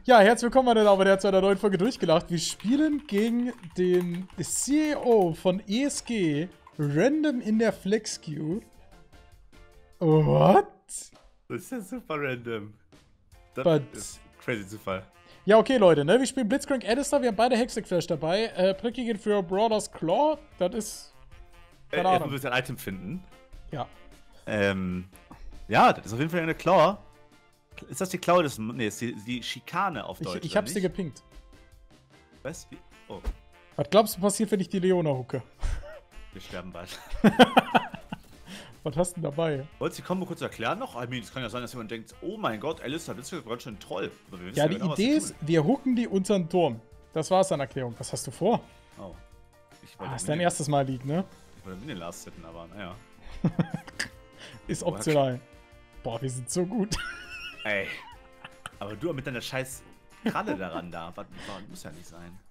Ja, herzlich willkommen, meine Damen und Herren, zu einer neuen Folge Durchgelacht. Wir spielen gegen den CEO von ESG random in der Flex Queue. What? Das ist ja super random. Das But ist crazy Zufall. ja, okay, Leute, ne? Wir spielen Blitzcrank Alistair, wir haben beide Hextech Flash dabei. Pricky geht für Brawler's Claw. Das ist. Keine Jetzt Ahnung. muss ich ein Item finden. Ja. Ja, das ist auf jeden Fall eine Klaue. Ist das die Klaue des. Nee, ist die Schikane auf Deutsch. Ich hab's dir gepinkt. Was? Wie? Oh, Was glaubst du passiert, wenn ich die Leona hucke? wir sterben bald. Was hast du denn dabei? Wolltest du die Kombo kurz erklären noch? I mean, es kann ja sein, dass jemand denkt, oh mein Gott, Alistair, das ist ganz schön toll. Aber wir wissen Ja, die genau, was Idee wir ist, tun. wir hucken die unter den Turm. Das war's an Erklärung. Was hast du vor? Oh. Ich Ah, wollte ist dein erstes Mal League, ne? Ich wollte Minion Last hitten, aber naja. Ist optional. Boah, wir sind so gut. Ey. Aber du mit deiner scheiß Kralle daran da. Was muss ja nicht sein.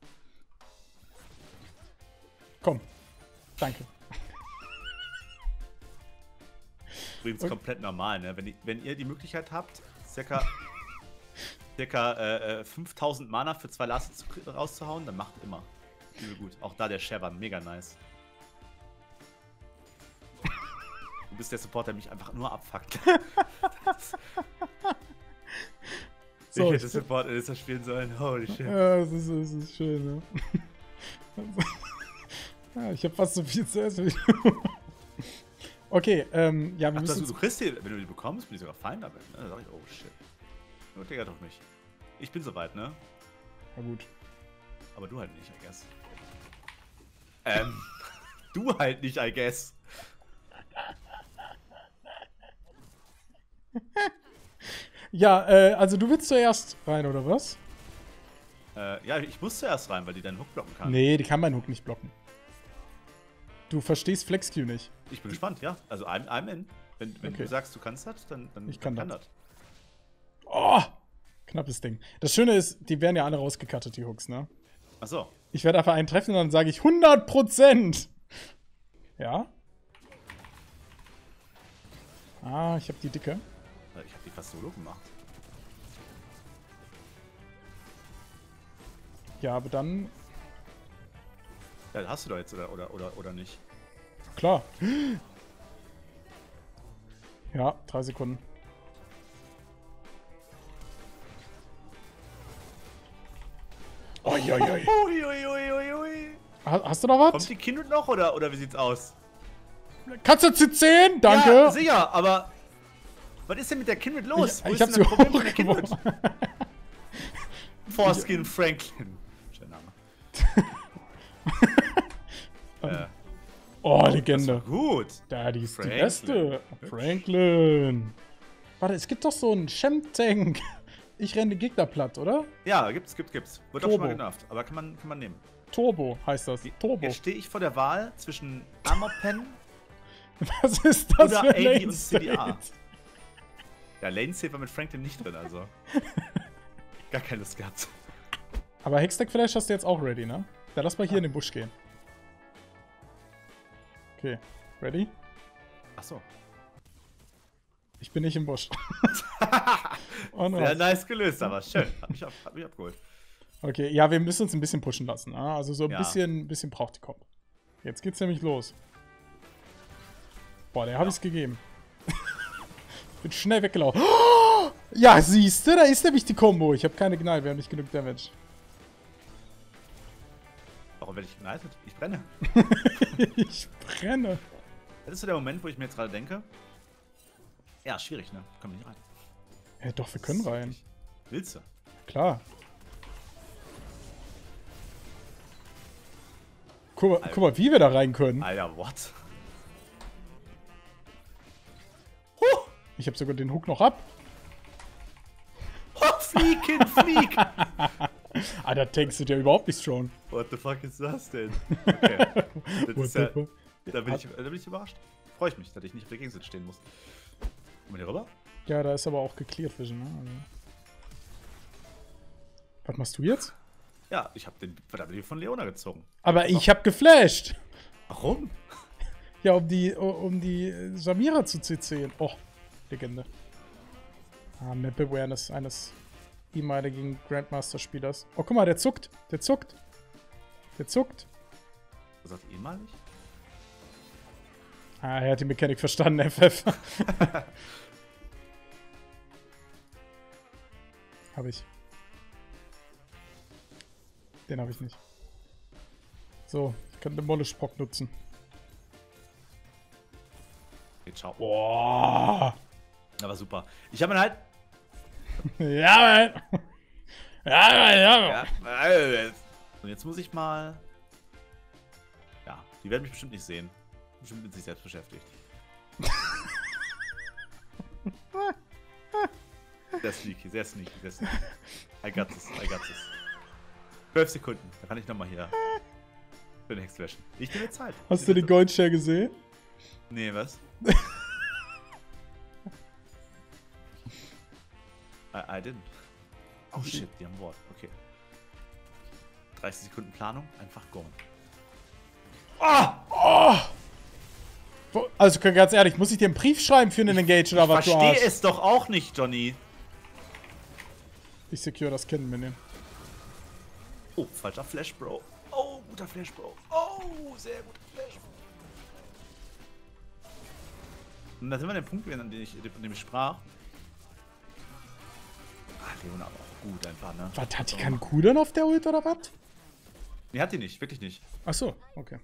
Komm. Danke. Übrigens Okay. komplett normal, ne? Wenn ihr die Möglichkeit habt, circa 5000 Mana für 2 Lasts rauszuhauen, dann macht immer. Übel gut. Auch da der Share war mega nice. Du bist der Support, der mich einfach nur abfuckt. So, Ich hätte Support Alistair spielen sollen. Holy shit. Ja, es ist schön, ne? Ja, ich hab fast so viel zu essen. Okay, ja, wir Ach, müssen. du kriegst die, wenn du die bekommst, bin ich sogar fein damit. Ne? Da sag ich, oh shit. Nur Digga doch nicht. Ich bin soweit, ne? Na gut. Aber du halt nicht, I guess. Du halt nicht, I guess. Ja, also du willst zuerst rein, oder was? Ja, ich muss zuerst rein, weil die deinen Hook blocken kann. Nee, die kann meinen Hook nicht blocken. Du verstehst FlexQ nicht. Ich bin gespannt, ja. Also I'm in. Wenn Okay. du sagst, du kannst das, dann Ich kann das. das. Oh! Knappes Ding. Das Schöne ist, die werden ja alle rausgecuttet, die Hooks, ne? Achso. Ich werde einfach einen treffen und dann sage ich 100%! Ja? Ah, ich habe die dicke. Ich hab die fast solo gemacht. Ja, aber dann. Ja, hast du doch jetzt, oder nicht? Klar. Ja, 3 Sekunden. Oi. Uiuiuiui. Hast du noch was? Kommt die Kindred noch, oder wie sieht's aus? Katze C10, danke. Ja, sicher, aber was ist denn mit der Kindred los? Wo Ich ist hab denn sie das Problem mit der Kindred? hochgeworfen. Foreskin Franklin. Schöner Name. Oh, Das Legende. war gut. Da, die ist die Franklin. beste. Franklin. Warte, es gibt doch so einen Shem-Tank. Ich renne den Gegner platt, oder? Ja, gibt's. Wird auch schon mal Turbo. genervt, aber kann man nehmen. Turbo heißt das. Turbo. Jetzt stehe ich vor der Wahl zwischen Armor Pen Was ist das oder für AD Lane und CDA. State? Ja, Lane Safe war mit Franklin nicht drin, also. Gar keine Lust gehabt. Aber Hextech Flash hast du jetzt auch ready, ne? Dann lass mal hier in den Busch gehen. Okay, ready? Achso. Ich bin nicht im Busch. Und Sehr raus. nice gelöst, aber schön. Hat mich abgeholt. Okay, ja, wir müssen uns ein bisschen pushen lassen. Ne? Also so ein Ja. bisschen braucht die Comp. Jetzt geht's nämlich los. Boah, der hab ich's gegeben. Ich bin schnell weggelaufen. Oh! Ja, siehste, da ist nämlich die Combo. Ich habe keine Gnade, wir haben nicht genug Damage. Warum werde ich ignited? Ich brenne. Ich brenne. Das ist so der Moment, wo ich mir jetzt gerade denke. Ja, schwierig, ne? Komm nicht rein. Ja, doch, wir können rein. Willst du? Klar. Guck mal, wie wir da rein können. Alter, what? Ich habe sogar den Hook noch ab. Oh, flieg, Kind, flieg! Ah, da tankst du dir überhaupt nicht schon. What the fuck ist das denn? Okay. Das ist ja, What da bin ich überrascht. Freue ich mich, dass ich nicht auf der Gegenseite stehen muss. Kommen wir hier rüber? Ja, da ist aber auch gecleared Vision, ne? Also. Was machst du jetzt? Ja, ich habe den verdammt von Leona gezogen. Aber ich hab geflasht. Warum? Ja, um die Samira zu CC'en. Oh, Legende. Ah, Map Awareness eines ehemaligen Grandmaster-Spielers. Oh, guck mal, der zuckt. Der zuckt. Der zuckt. Was sagt ehemalig? Ah, er hat die Mechanik verstanden, FF. Hab ich. Den habe ich nicht. So, ich kann den Molle-Sprock nutzen. Okay, ciao. Boah. Aber super. Ich habe ihn halt... Ja, Mann. Ja. Und jetzt muss ich mal... Ja, die werden mich bestimmt nicht sehen. Bestimmt mit sich selbst beschäftigt. Sehr sneaky, sehr sneaky, sehr sneaky. I got this, I got this. 12 Sekunden, da kann ich nochmal hier für den Hex löschen. Ich nehme Zeit. Hast du den Goldshare gesehen? Nee, was? I didn't. Oh shit, die haben Wort. Okay. 30 Sekunden Planung, einfach gone. Oh! Also ganz ehrlich, muss ich dir einen Brief schreiben für einen Engage oder was du hast? Ich verstehe es doch auch nicht, Johnny. Ich secure das Kind mitnehmen. Oh, falscher Flash, Bro. Oh, guter Flash, Bro. Oh, sehr guter Flash. Und da sind wir an dem Punkt, an dem ich sprach. Ah, Leona aber auch gut einfach, ne? Was, hat die keinen Cooldown auf der Ult oder was? Nee, hat die nicht, wirklich nicht. Ach so, okay.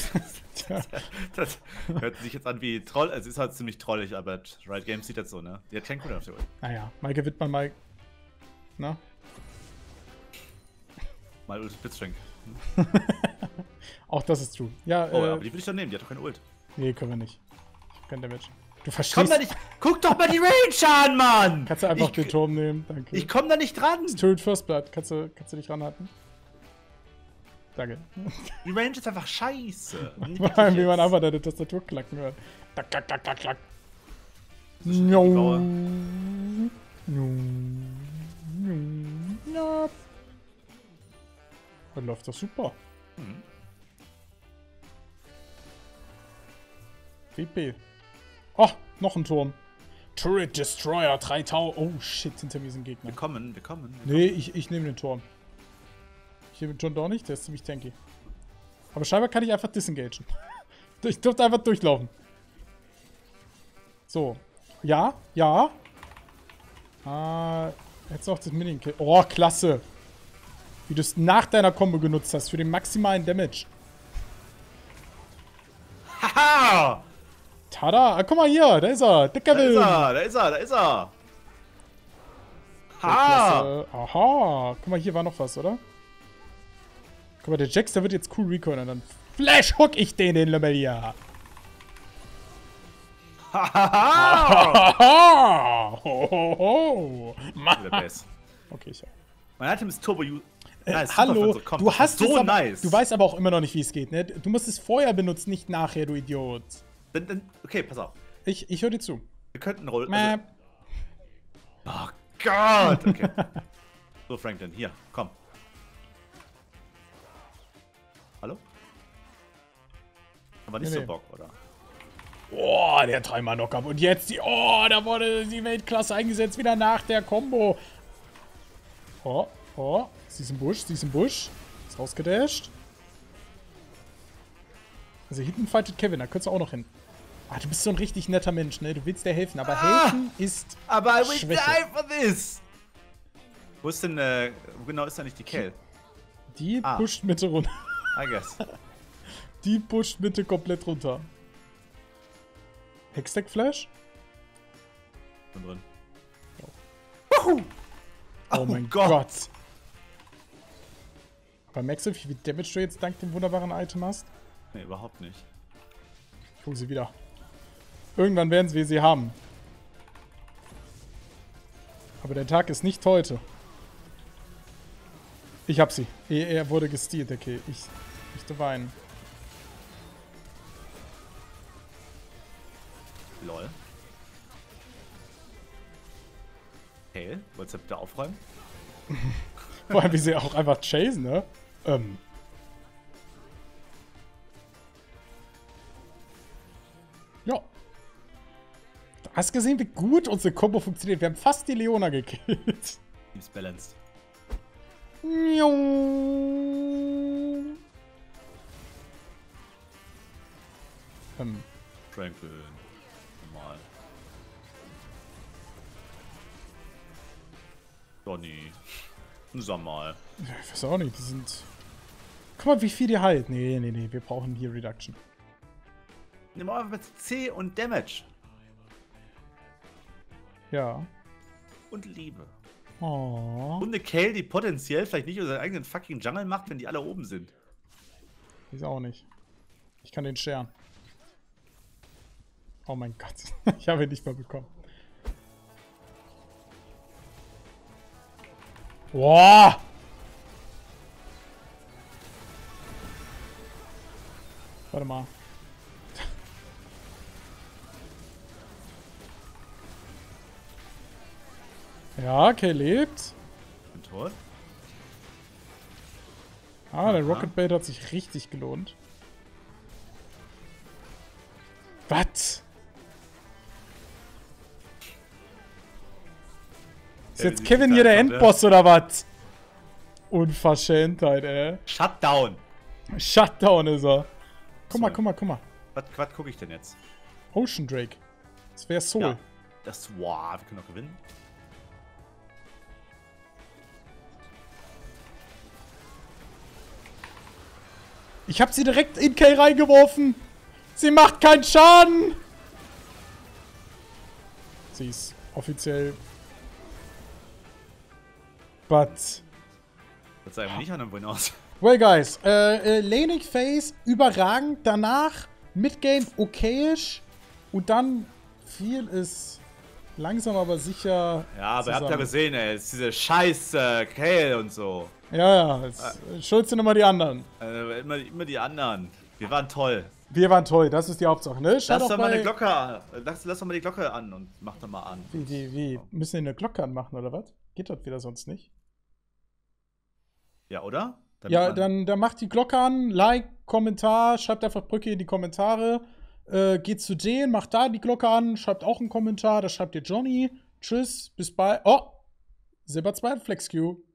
Das hört sich jetzt an wie Troll. Es ist halt ziemlich trollig, aber Riot Games sieht das so, ne? Die hat keinen Cooldown auf der Ult. Naja, Maike Wittmann mal. Na? Mal Ult Blitzschrank. Auch das ist true. Ja, Oh, aber die will ich doch nehmen, die hat doch keine Ult. Nee, können wir nicht. Ich hab kein Damage. Du verstehst. Komm da nicht. Guck doch mal die Range an, Mann! Kannst du einfach den Turm nehmen, danke. Ich komm da nicht dran! Turret First Blood, kannst du dich ranhalten? Danke. Die Range ist einfach scheiße. Vor allem, wie man einfach deine Tastatur klacken hört. Klack, klack, klack, klack, klack. No. Ja. Dann läuft das super. Mhm. VP. Oh, noch ein Turm. Turret Destroyer 3000. Oh shit, hinter mir sind Gegner. Wir kommen. Nee, ich nehme den Turm. Ich nehme den Turm doch nicht, der ist ziemlich tanky. Aber scheinbar kann ich einfach disengagen. Ich durfte einfach durchlaufen. So. Ja. Jetzt noch das Minion-Kill. Oh, klasse. Wie du es nach deiner Combo genutzt hast, für den maximalen Damage. Haha! Tada! Ah, guck mal hier, da ist er. Dicker Will. Da ist er. Ha! Aha. Guck mal, hier war noch was, oder? Guck mal, der Jax, der wird jetzt cool recoilen. Dann Flash hook ich den Lümmel hier. Hahaha! Okay, ich hab. Mein Item ist Turbo. Nice, Hallo, so kommt. du hast so es aber, nice. Du weißt aber auch immer noch nicht, wie es geht, ne? Du musst es vorher benutzen, nicht nachher, du Idiot. Okay, pass auf. Ich höre dir zu. Wir könnten rollen. Also, oh Gott! Okay. So, Franklin, hier, komm. Hallo? Aber nicht Nee. so Bock, oder? Oh, der 3-mal-Knockup. Und jetzt die. Oh, da wurde die Weltklasse eingesetzt, wieder nach der Combo. Oh. Sie ist im Busch. Ist rausgedasht. Also hinten fightet Kevin, da könntest du auch noch hin. Ah, du bist so ein richtig netter Mensch, ne? Du willst dir helfen, aber helfen ist Aber I will Schwäche. die for this! Wo ist denn, wo genau ist da nicht die Kell? Die pusht Mitte runter. I guess. Die pusht Mitte komplett runter. Hextech Flash? Bin drin. Oh mein Gott. Aber merkst du, wie viel Damage du jetzt dank dem wunderbaren Item hast? Nee, überhaupt nicht. Ich hole sie wieder. Irgendwann werden wir sie haben. Aber der Tag ist nicht heute. Ich hab sie. Er wurde gestealt, okay. Ich möchte weinen. Lol. Hale, wolltest du bitte aufräumen? Vor allem, wie sie auch einfach chasen, ne? Ja. Du hast gesehen, wie gut unsere Combo funktioniert. Wir haben fast die Leona gekillt. Team's balanced. Franklin. Normal. Donny. Sag mal. Ich weiß auch nicht, die sind... Guck mal, wie viel die halt. Nee, wir brauchen hier Reduction. Nimm mal einfach mit C und Damage. Ja. Und Liebe. Oh. Und eine Kale, die potenziell vielleicht nicht unseren eigenen fucking Jungle macht, wenn die alle oben sind. Ist auch nicht. Ich kann den scheren. Oh mein Gott. Ich habe ihn nicht mal bekommen. Boah! Warte mal. Ja, okay, lebt. Bin tot. Ah, der Rocket Bait hat sich richtig gelohnt. Was? Ist jetzt Kevin hier der Endboss oder was? Unverschämtheit, ey. Shutdown. Shutdown ist er. Guck mal, guck mal, guck mal. Was gucke ich denn jetzt? Ocean Drake. Das wäre Soul. Ja, das, wow, wir können doch gewinnen. Ich habe sie direkt in K reingeworfen. Sie macht keinen Schaden. Sie ist offiziell. But. Das sah irgendwie nicht an einem Win aus. Well, guys. Laning Phase überragend. Danach Midgame okayisch. Und dann viel ist langsam aber sicher. Ja, aber ihr habt ja gesehen, ey. Ist diese scheiß Kale und so. Ja, schuld sind immer die anderen. Immer die anderen. Wir waren toll. Wir waren toll, das ist die Hauptsache, ne? Lass doch mal eine Glocke an. Lass doch mal die Glocke an und mach doch mal an. Wie? Müssen wir eine Glocke anmachen, oder was? Geht das wieder sonst nicht? Ja, oder? Dann macht die Glocke an, Like, Kommentar, schreibt einfach Brücke in die Kommentare. Geht zu denen, macht da die Glocke an, schreibt auch einen Kommentar, da schreibt ihr Johnny. Tschüss, bis bald. Oh! Silber 2 FlexQ.